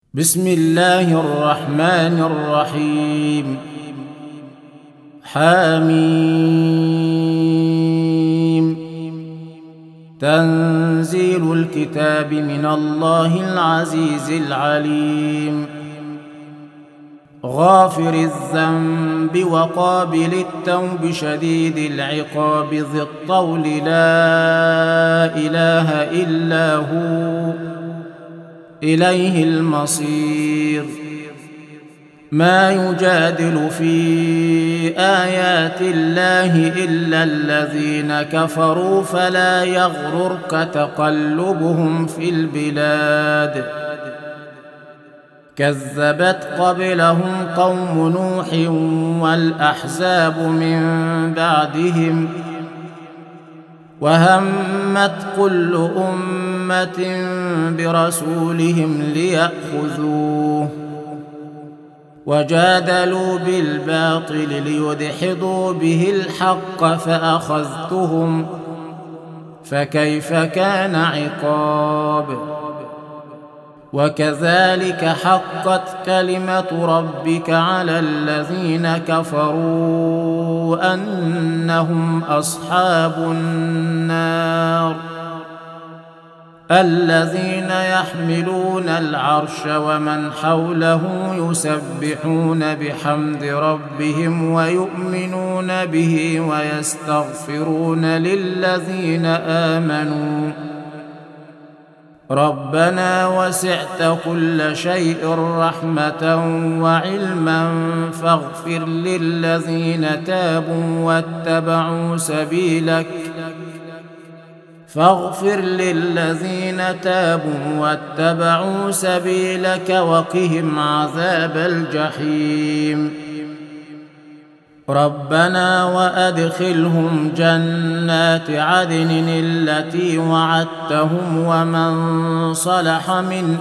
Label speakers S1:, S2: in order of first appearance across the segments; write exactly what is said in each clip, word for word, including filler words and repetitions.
S1: بسم الله الرحمن الرحيم. حميم. تنزيل الكتاب من الله العزيز العليم. غافر الذنب وقابل التوب شديد العقاب ذي الطول لا إله إلا هو إليه المصير. ما يجادل في آيات الله إلا الذين كفروا فلا يغررك تقلبهم في البلاد. كذبت قبلهم قوم نوح والأحزاب من بعدهم وهمت كل أمة برسولهم ليأخذوه وجادلوا بالباطل ليدحضوا به الحق فأخذتهم فكيف كان عقاب. وكذلك حقت كلمة ربك على الذين كفروا أنهم أصحاب النار الذين يحملون العرش ومن حوله يسبحون بحمد ربهم ويؤمنون به ويستغفرون للذين آمنوا ربنا وسعت كل شيء رحمة وعلما فاغفر للذين تابوا واتبعوا سبيلك فاغفر للذين تابوا واتبعوا سبيلك وقهم عذاب الجحيم. ربنا وأدخلهم جنات عدن التي وعدتهم ومن صلح من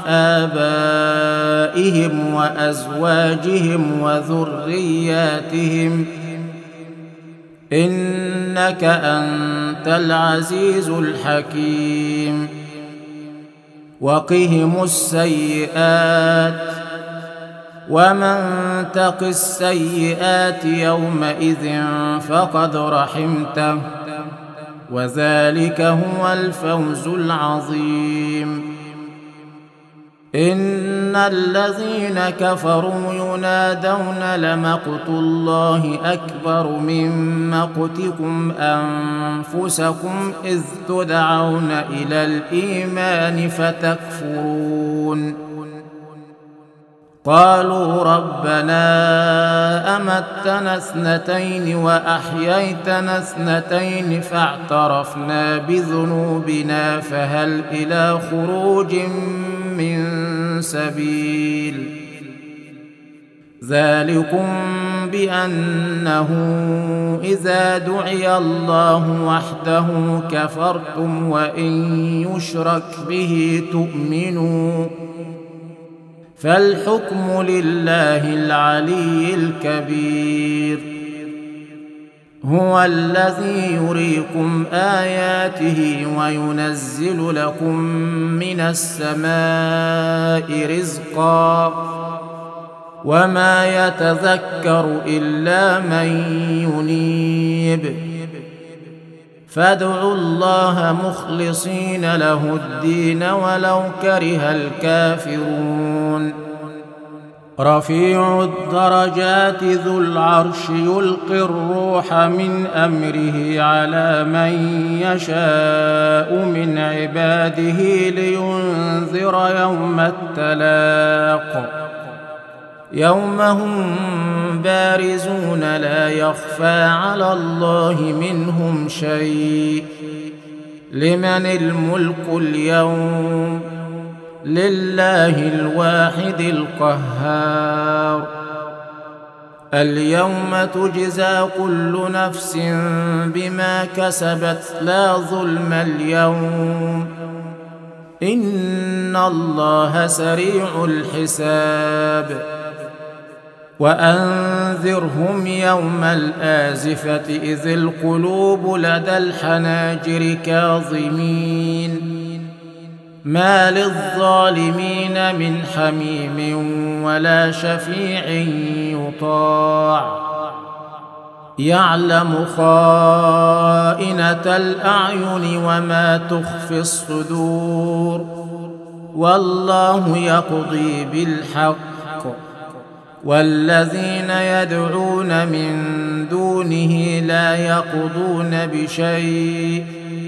S1: آبائهم وأزواجهم وذرياتهم إنك أنت العزيز الحكيم. وقهم السيئات ومن تق السيئات يومئذ فقد رحمته وذلك هو الفوز العظيم. إن الذين كفروا ينادون لمقت الله أكبر من مقتكم أنفسكم إذ تدعون إلى الإيمان فتكفرون. قالوا ربنا أمتنا اثنتين وأحييتنا اثنتين فاعترفنا بذنوبنا فهل إلى خروج من سبيل. ذلكم بأنه إذا دعي الله وحده كفرتم وإن يشرك به تؤمنوا فالحكم لله العلي الكبير. هو الذي يريكم آياته وينزل لكم من السماء رزقا وما يتذكر إلا من ينيب فادعوا الله مخلصين له الدين ولو كره الكافرون. رفيع الدرجات ذو العرش يلقي الروح من أمره على من يشاء من عباده لينذر يوم التلاق يوم هم بارزون لا يخفى على الله منهم شيء. لمن الملك اليوم لله الواحد القهار. اليوم تجزى كل نفس بما كسبت لا ظلم اليوم إن الله سريع الحساب. وأنذرهم يوم الآزفة إذ القلوب لدى الحناجر كاظمين ما للظالمين من حميم ولا شفيع يطاع يعلم خائنة الأعين وما تخفي الصدور والله يقضي بالحق والذين يدعون من دونه لا يقضون بشيء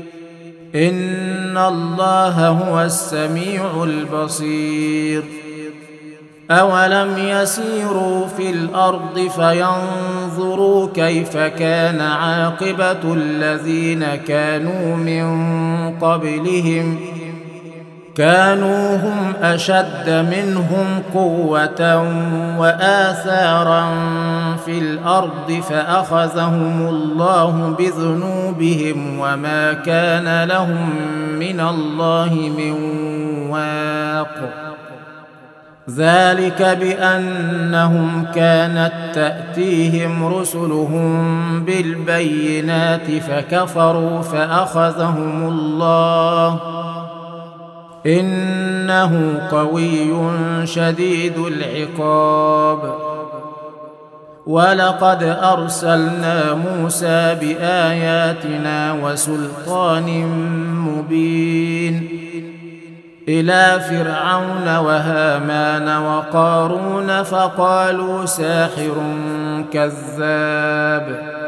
S1: إن الله هو السميع البصير أولم يسيروا في الأرض فينظروا كيف كان عاقبة الذين كانوا من قبلهم كانوا هم أشد منهم قوة وآثارا في الأرض فأخذهم الله بذنوبهم وما كان لهم من الله من واق ذلك بأنهم كانت تأتيهم رسلهم بالبينات فكفروا فأخذهم الله إنه قوي شديد العقاب ولقد أرسلنا موسى بآياتنا وسلطان مبين إلى فرعون وهامان وقارون فقالوا ساحر كذاب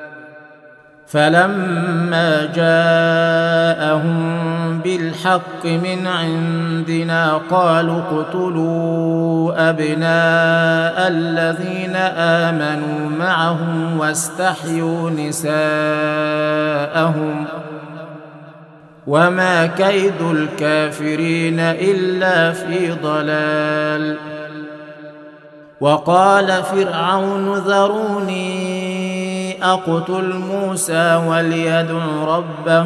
S1: فلما جاءهم بالحق من عندنا قالوا اقتلوا أبناء الذين آمنوا معه واستحيوا نساءهم وما كيد الكافرين إلا في ضلال وقال فرعون ذروني أقتل موسى وليدع ربه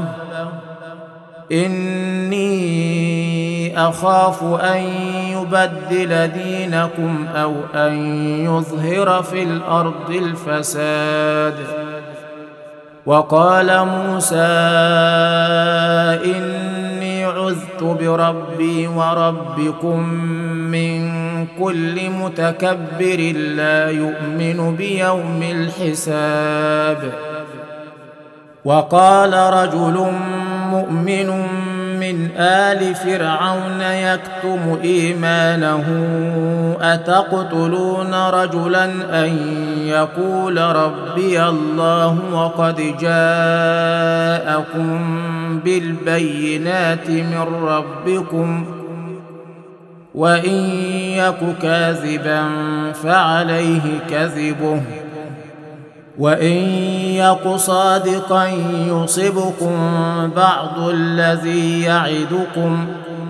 S1: إني أخاف أن يبدل دينكم أو أن يظهر في الأرض الفساد وقال موسى إني عذت بربي وربكم من كل متكبر لا يؤمن بيوم الحساب وقال رجل مؤمن من آل فرعون يكتم إيمانه أتقتلون رجلا أن يقول ربي الله وقد جاءكم بالبينات من ربكم وإن يك كاذبا فعليه كذبه وإن يك صادقا يصبكم بعض الذي يعدكم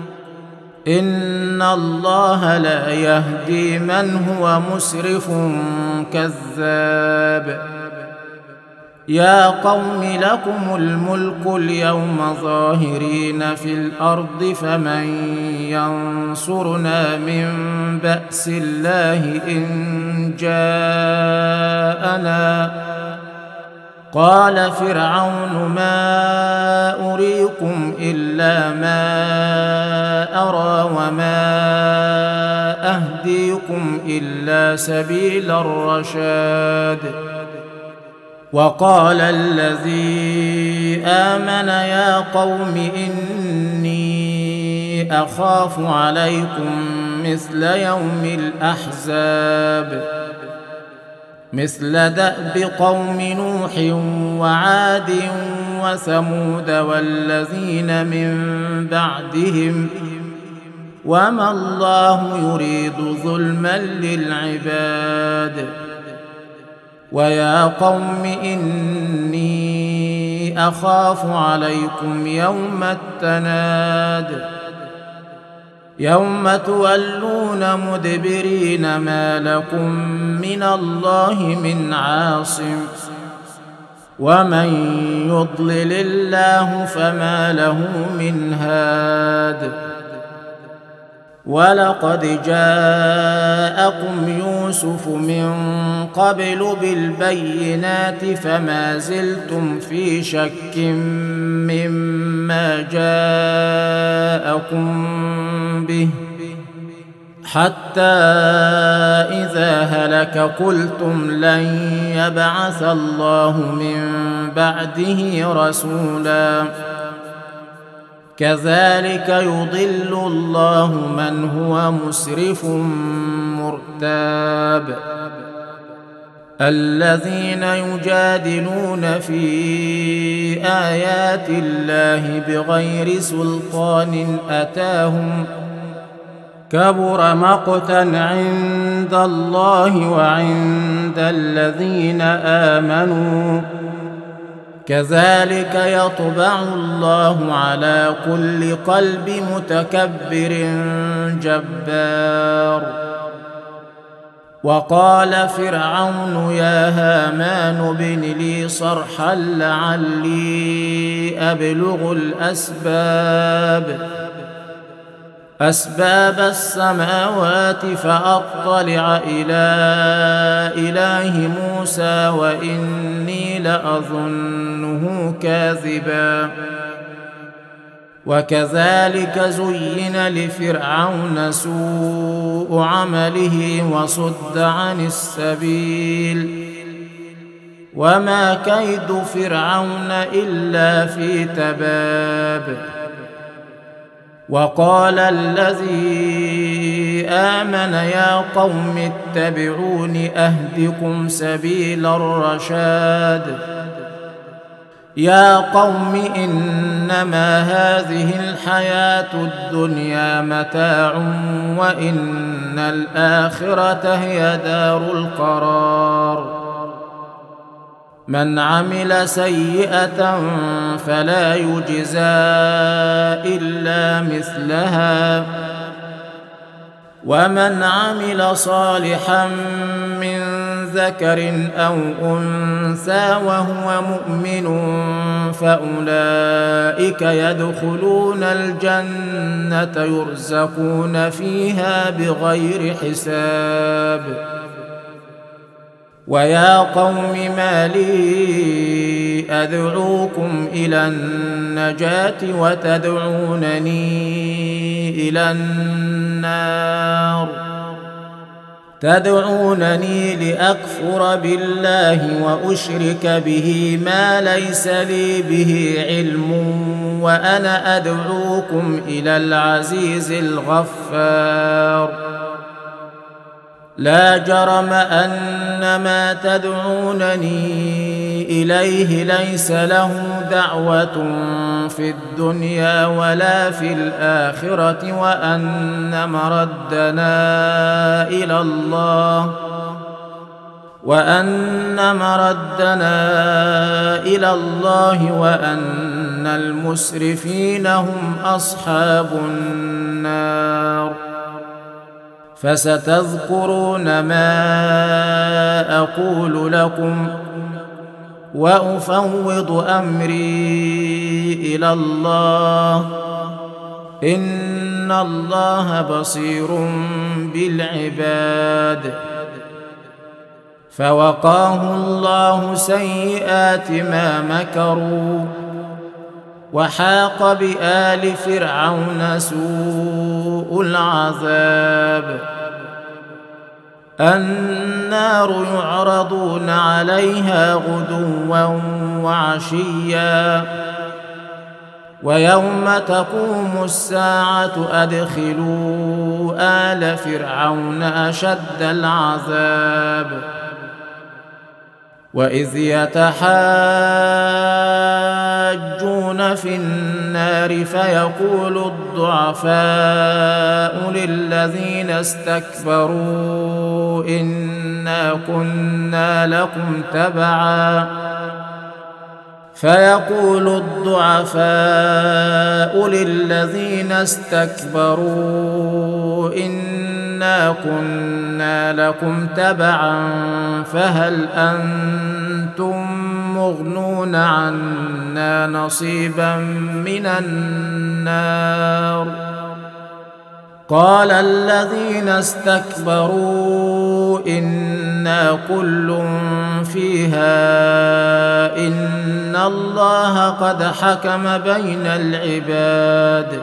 S1: إن الله لا يهدي من هو مسرف كذاب يا قوم لكم الملك اليوم ظاهرين في الأرض فمن ينصرنا من بأس الله إن جاءنا قال فرعون ما أريكم إلا ما أرى وما أهديكم إلا سبيل الرشاد وقال الذي آمن يا قوم إني أخاف عليكم مثل يوم الأحزاب مثل دأب قوم نوح وعاد وثمود والذين من بعدهم وما الله يريد ظلما للعباد ويا قوم إني أخاف عليكم يوم التناد يوم تولون مدبرين ما لكم من الله من عاصم ومن يضلل الله فما له من هاد ولقد جاءكم يوسف من قبل بالبينات فما زلتم في شك مما جاءكم به حتى إذا هلك قلتم لن يبعث الله من بعده رسولا كذلك يضل الله من هو مسرف مرتاب الذين يجادلون في آيات الله بغير سلطان أتاهم كبر مقتا عند الله وعند الذين آمنوا كذلك يطبع الله على كل قلب متكبر جبار وقال فرعون يا هامان ابن لي صرحا لعلي أبلغ الأسباب أسباب السماوات فأطلع إلى إله موسى وإني لأظنه كاذبا وكذلك زين لفرعون سوء عمله وصد عن السبيل وما كيد فرعون إلا في تباب وقال الذي آمن يا قوم اتبعون أهدكم سبيل الرشاد يا قوم إنما هذه الحياة الدنيا متاع وإن الآخرة هي دار القرار من عمل سيئة فلا يجزى إلا مثلها ومن عمل صالحا من ذكر أو أنثى وهو مؤمن فأولئك يدخلون الجنة يرزقون فيها بغير حساب ويا قوم ما لي أدعوكم إلى النجاة وتدعونني إلى النار تدعونني لأكفر بالله وأشرك به ما ليس لي به علم وأنا أدعوكم إلى العزيز الغفار لا جرم أن ما تدعونني إليه ليس له دعوة في الدنيا ولا في الآخرة وأن مردنا إلى الله وأن مردنا إلى الله وأن المسرفين هم أصحاب النار فستذكرون ما أقول لكم وأفوض أمري إلى الله إن الله بصير بالعباد فوقاه الله سيئات ما مكروا وحاق بآل فرعون سوء العذاب النار يعرضون عليها غدوا وعشيا ويوم تقوم الساعة أدخلوا آل فرعون أشد العذاب وإذ يتحاجون في النار فيقول الضعفاء للذين استكبروا إنا كنا لكم تبعا فيقول الضعفاء للذين استكبروا إنا كنا لكم تبعا فهل أنتم مغنون عنا نصيبا من النار قال الذين استكبروا إنا كل فيها إن الله قد حكم بين العباد.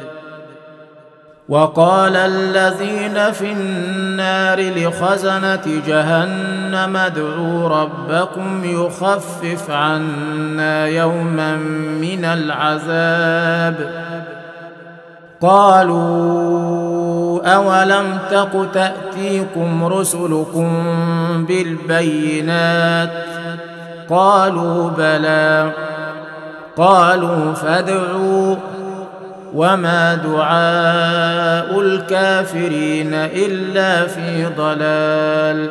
S1: وقال الذين في النار لخزنة جهنم ادعوا ربكم يخفف عنا يوما من العذاب. قالوا أولم تك تأتيكم رسلكم بالبينات قالوا بلى قالوا فادعوا وما دعاء الكافرين إلا في ضلال.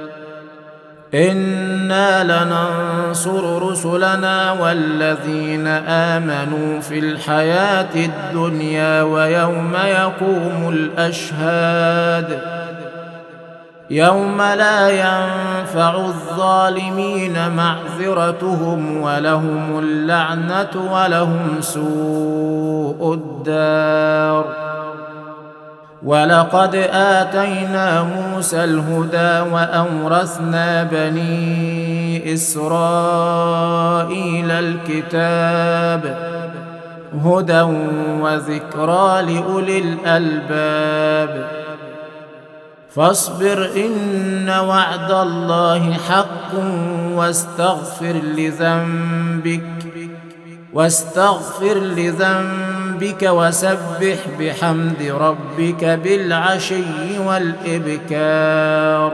S1: إنا لننصر رسلنا والذين آمنوا في الحياة الدنيا ويوم يقوم الأشهاد يوم لا ينفع الظالمين معذرتهم ولهم اللعنة ولهم سوء الدار. ولقد آتينا موسى الهدى وأورثنا بني إسرائيل الكتاب هدى وذكرى لأولي الألباب. فاصبر إن وعد الله حق واستغفر لذنبك واستغفر لذنبك وسبح بحمد ربك بالعشي والإبكار.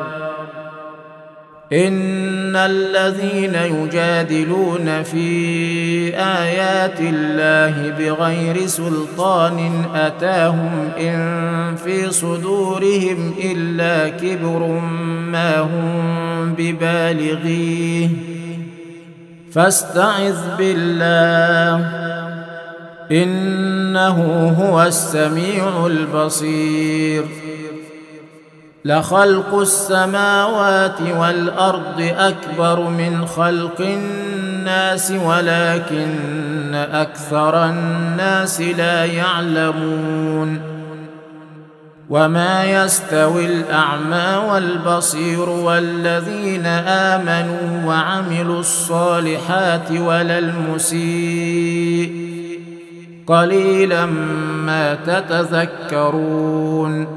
S1: إن الذين يجادلون في آيات الله بغير سلطان أتاهم إن في صدورهم إلا كبر ما هم ببالغيه فاستعذ بالله إنه هو السميع البصير. لخلق السماوات والأرض أكبر من خلق الناس ولكن أكثر الناس لا يعلمون. وما يستوي الأعمى والبصير والذين آمنوا وعملوا الصالحات ولا المسيء قليلا ما تتذكرون.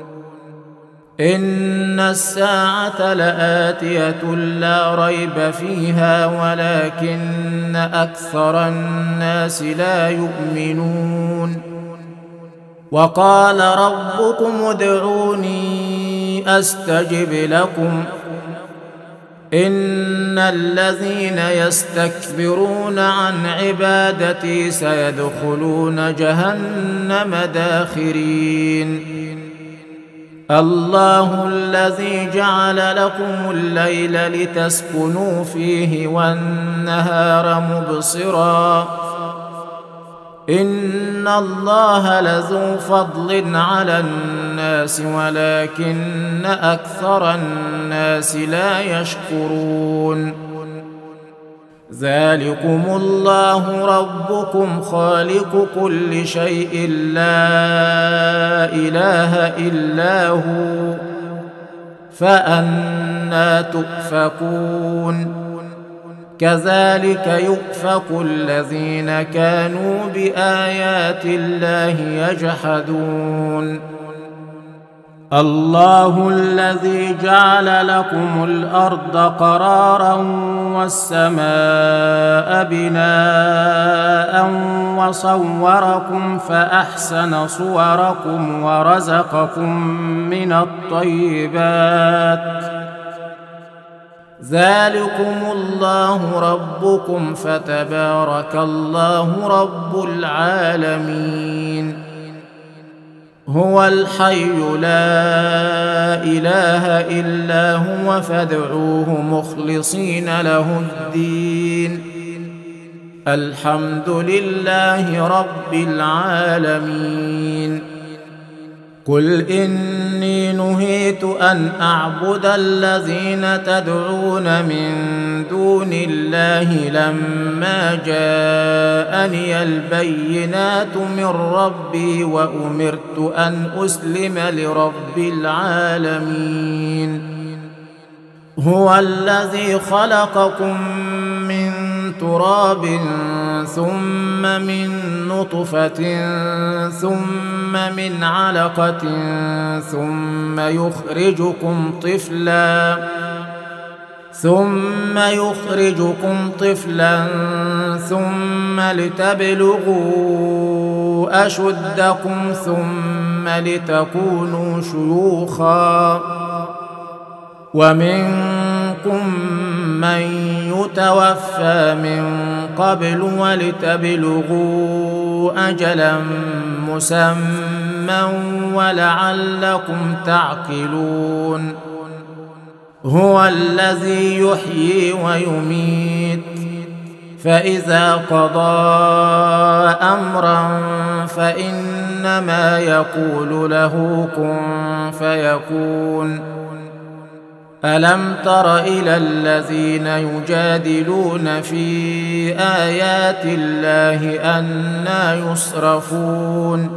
S1: إن الساعة لآتية لا ريب فيها ولكن أكثر الناس لا يؤمنون. وقال ربكم ادعوني أستجب لكم إن الذين يستكبرون عن عبادتي سيدخلون جهنم داخرين. الله الذي جعل لكم الليل لتسكنوا فيه والنهار مبصرا إن الله لذو فضل على الناس ولكن أكثر الناس لا يشكرون. ذلكم الله ربكم خالق كل شيء لا إله إلا هو فأنى تؤفكون. كذلك يؤفك الذين كانوا بآيات الله يجحدون. الله الذي جعل لكم الأرض قرارا والسماء بناء وصوركم فأحسن صوركم ورزقكم من الطيبات. ذلكم الله ربكم فتبارك الله رب العالمين. هو الحي لا إله إلا هو فادعوه مخلصين له الدين الحمد لله رب العالمين. قل إني نهيت أن أعبد الذين تدعون من دون الله لما جاءني البينات من ربي وأمرت أن أسلم لرب العالمين. هو الذي خلقكم من تراب ثم من نطفة ثم من علقة ثم يخرجكم طفلا ثم يخرجكم طفلا ثم لتبلغوا أشدكم ثم لتكونوا شيوخا ومنكم من يتوفى من قبل ولتبلغوا أجلا مسمى ولعلكم تعقلون. هو الذي يحيي ويميت فإذا قضى أمرا فإنما يقول له كن فيكون. ألم تر إلى الذين يجادلون في آيات الله أنى يصرفون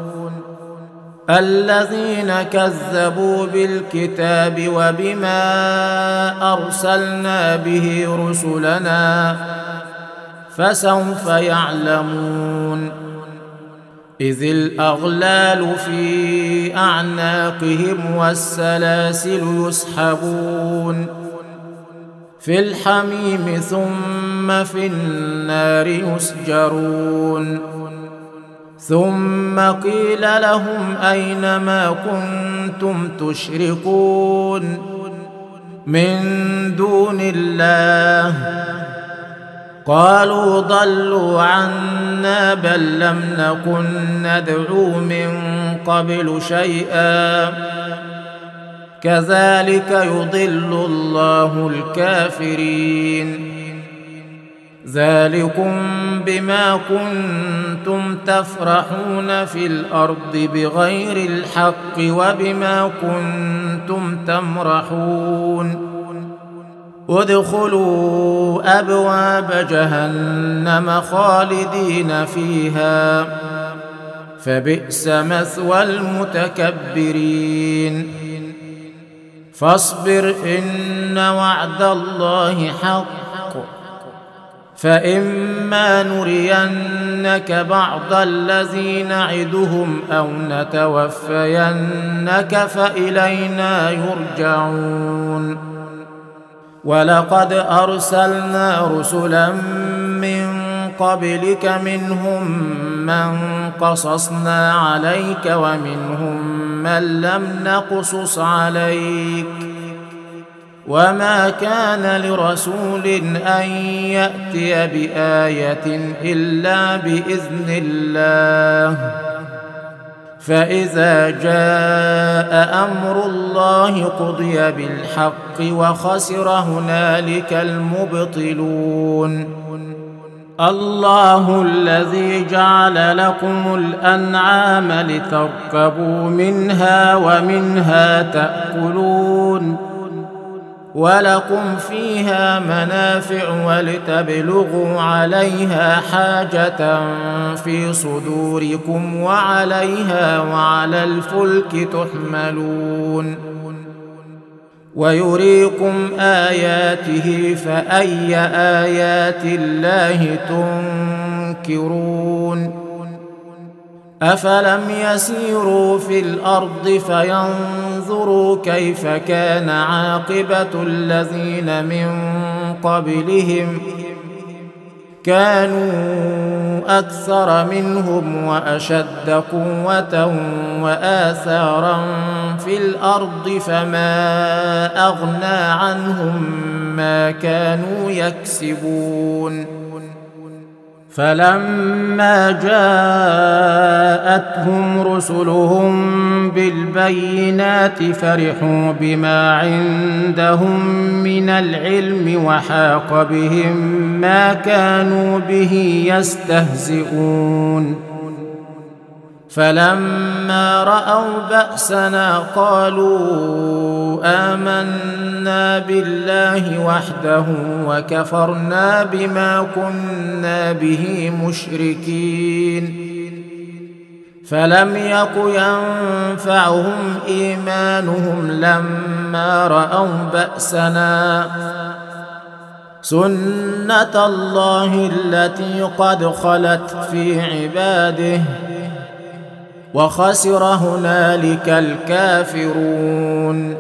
S1: الذين كذبوا بالكتاب وبما أرسلنا به رسلنا فسوف يعلمون. إذ الأغلال في أعناقهم والسلاسل يسحبون في الحميم ثم في النار يسجرون. ثم قيل لهم أين ما كنتم تشركون من دون الله قالوا ضلوا عنا بل لم نكن ندعو من قبل شيئا كذلك يضل الله الكافرين. ذلكم بما كنتم تفرحون في الأرض بغير الحق وبما كنتم تمرحون. ادخلوا أبواب جهنم خالدين فيها فبئس مثوى المتكبرين. فاصبر إن وعد الله حق فإما نرينك بعض الذي نعدهم أو نتوفينك فإلينا يرجعون. ولقد أرسلنا رسلا من قبلك منهم من قصصنا عليك ومنهم من لم نقصص عليك وما كان لرسول أن يأتي بآية إلا بإذن الله. فإذا جاء أمر الله قضي بالحق وخسر هنالك المبطلون. الله الذي جعل لكم الأنعام لتركبوا منها ومنها تأكلون ولكم فيها منافع ولتبلغوا عليها حاجة في صدوركم وعليها وعلى الفلك تحملون. ويريكم آياته فأي آيات الله تنكرون. أفلم يسيروا في الأرض فينظروا كيف كان عاقبة الذين من قبلهم كانوا أكثر منهم وأشد قوة وآثارا في الأرض فما أغنى عنهم ما كانوا يكسبون. فلما جاءتهم رسلهم بالبينات فرحوا بما عندهم من العلم وحاق بهم ما كانوا به يستهزئون. فلما رأوا بأسنا قالوا آمنا بالله وحده وكفرنا بما كنا به مشركين فلم يك ينفعهم إيمانهم لما رأوا بأسنا سنة الله التي قد خلت في عباده وخسر هنالك الكافرون